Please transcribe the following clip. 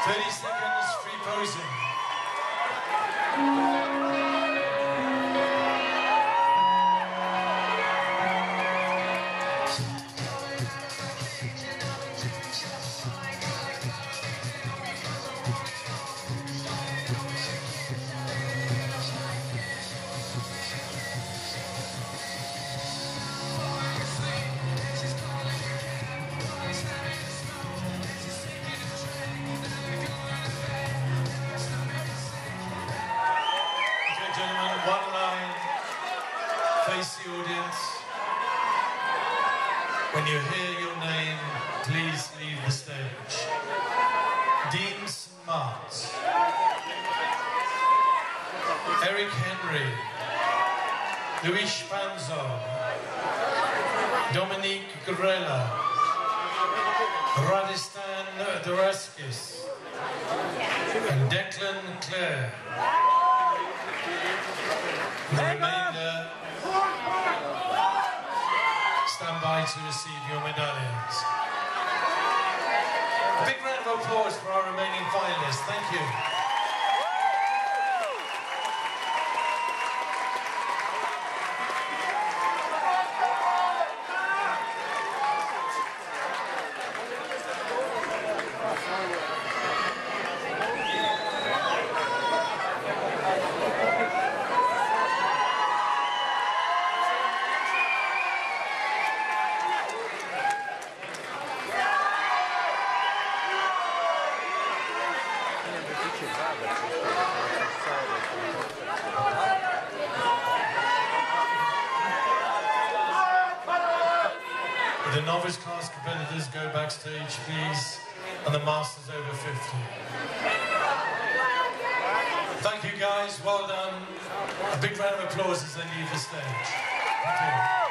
30 seconds, free posing. Gentlemen, one line, face the audience. When you hear your name, please leave the stage. Dean St. Marks, Eric Henry, Louis Spanzo, Dominique Grella, Radistan Duraskis, and Declan Clare. The remainder, stand by to receive your medallions. A big round of applause for our remaining finalists. Thank you. The novice class competitors go backstage, please, and the masters over 50. Thank you guys, well done. A big round of applause as they leave the stage. Thank you.